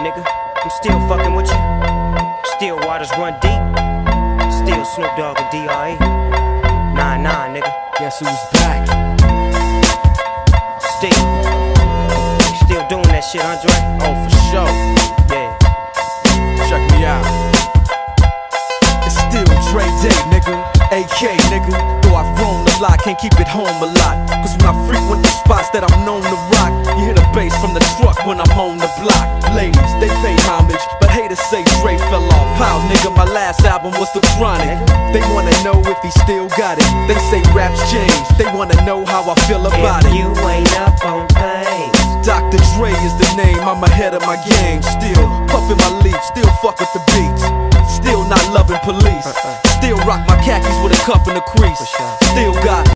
nigga, I'm still fucking with you. Still waters run deep. Still Snoop Dogg and D.R.E. Nah, nigga. Guess who's back? Still doing that shit, Andre? Oh, for sure. Yeah. Check me out. It's still Dre Day, nigga. AK, nigga. Though I've grown a lot, can't keep it home a lot. Cause when I frequent the spots that I'm known to rock, you hear the bass from the truck when I'm on the block. Ladies, they pay homage, but haters say Dre fell off. How, nigga, my last album was The Chronic. They wanna know if he still got it. They say raps change, they wanna know how I feel about it. If you ain't up on things, Dr. Dre is the name, I'm ahead of my game. Still puffin' my leaf, still fuck with the beats. Still not loving police. Still rock my khakis with a cuff and a crease. Still got